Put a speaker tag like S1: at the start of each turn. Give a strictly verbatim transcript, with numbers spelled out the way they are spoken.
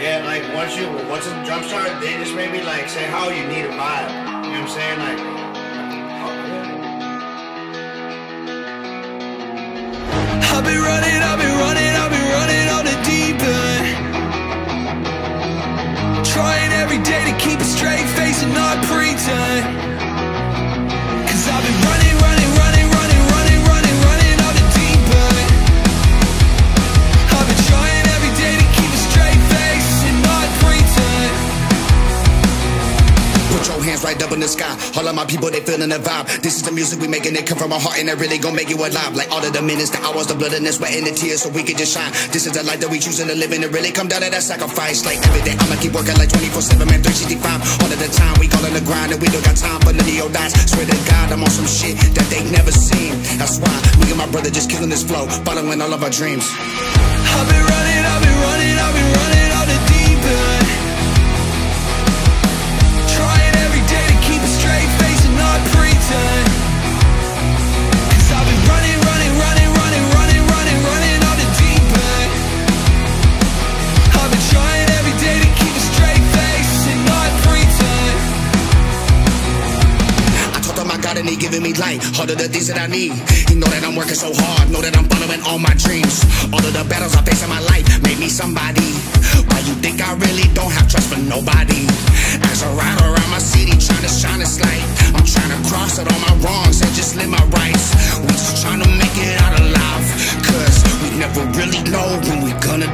S1: yeah, like once you once the drum start, they just maybe like say how you need a vibe. You know what I'm saying? Like,
S2: I've been running, I've been running, I've been running on the deep end. Trying every day to keep a straight face and not pretend. Cause I've been running, running, running, running, running, running, running on the deep end. I've been trying every day to keep a straight face and not pretend.
S3: Put your hands right up in the sky. All of my people, they feeling the vibe. This is the music we making, it come from our heart, and it really gon' make you alive. Like all of the minutes, the hours, the blood and the sweat and the tears, so we can just shine. This is the life that we choosing to live in. It really come down to that sacrifice. Like every day, I'ma keep working like twenty-four seven, man, three sixty-five. All of the time, we call it the grind, and we don't got time for none of your dies. Swear to God, I'm on some shit that they never seen. That's why me and my brother just killing this flow, following all of our dreams.
S2: I've been running, I've been running, I've been running on the deep end. Trying every day to keep a straight face and not pretend. Cause I've been running, running, running, running, running, running, running on the deep end. I've been trying every day to keep a straight face and not pretend.
S3: I told him I got it, and he giving me light. All of the things that I need. He know that I'm working so hard, know that I'm following all my dreams. All of the battles I face in my life made me somebody. Why you think I really don't have trust for nobody? As I ride around my city trying to shine this light, I'm trying to cross out all my wrongs and just live my rights. We just trying to make it out alive, cause we never really know when we gonna